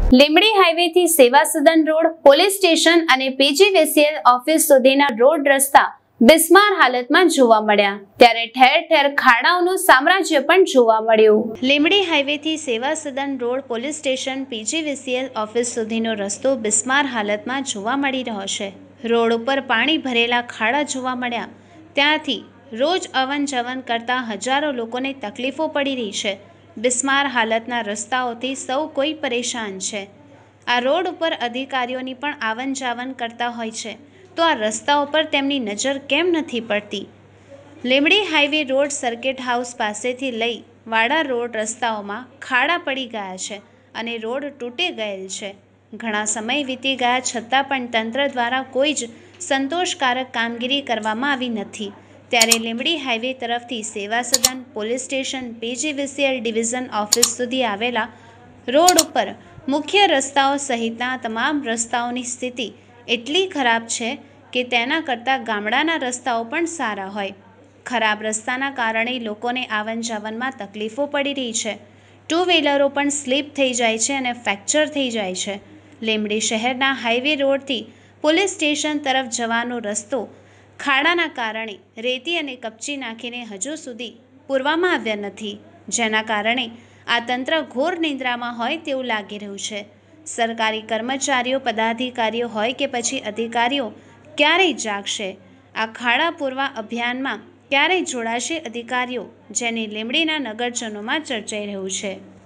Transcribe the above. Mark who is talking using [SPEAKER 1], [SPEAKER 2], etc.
[SPEAKER 1] લીંબડી હાઈવેથી Seva Sadan road, police station અને PGVCL office સુધીના રોડ રસ્તા બિસ્માર હાલતમાં જોવા મળ્યા, ત્યારે ઠેર ઠેર ખાડાઓનું સામ્રાજ્ય પણ જોવા મળ્યું. લીંબડી હાઈવેથી Seva Sadan road, police station, PGVCL office સુધીનો રસ્તો બિસ્માર હાલતમાં જોવા મળી રહ્યો છે. રોડ ઉપર પાણી ભરેલા ખાડા જોવા મળ્યા. ત્યાંથી રોજ અવન જવન કરતા હજારો લોકોને તકલીફો પડી રહી છે. બિસ્માર હાલતના રસ્તાઓથી સૌ કોઈ પરેશાન છે. આ રોડ ઉપર અધિકારીઓની પણ આવન જાવન કરતા હોય છે, તો આ રસ્તાઓ પર તેમની નજર કેમ નથી પડતી? Limbdi highway road circuit house પાસેથી લઈ વાડા રોડ રસ્તાઓમાં ખાડા પડી ગયા છે અને રોડ તૂટી ગયેલ છે. ઘણા સમય વીતી ગયા છતાં પણ તંત્ર દ્વારા કોઈ જ સંતોષકારક કામગીરી કરવામાં આવી નથી. ત્યારે લીંબડી હાઈવે તરફથી Seva Sadan, police station, PGVCL division office સુધી આવેલા રોડ ઉપર મુખ્ય રસ્તાઓ સહિતના તમામ રસ્તાઓની સ્થિતિ એટલી ખરાબ છે કે તેના કરતાં ગામડાના રસ્તાઓ પણ સારા હોય. ખરાબ રસ્તાના કારણે લોકોને આવન જાવનમાં તકલીફો પડી રહી છે. ટુ વ્હીલરો પણ સ્લીપ થઈ જાય છે અને ફ્રેક્ચર થઈ જાય છે. લીંબડી શહેરના હાઈવે રોડથી પોલીસ સ્ટેશન તરફ જવાનો રસ્તો ખાડાના કારણે રેતી અને કપચી નાખીને હજુ સુધી પૂરવામાં આવ્યા નથી, જેના કારણે આ તંત્ર ઘોર નિંદ્રામાં હોય તેવું લાગી રહ્યું છે. સરકારી કર્મચારીઓ, પદાધિકારીઓ હોય કે પછી અધિકારીઓ ક્યારેય જાગશે? આ ખાડા પૂરવા અભિયાનમાં ક્યારેય જોડાશે અધિકારીઓ? જેની લીંબડીના નગરજનોમાં ચર્ચાઈ રહ્યું છે.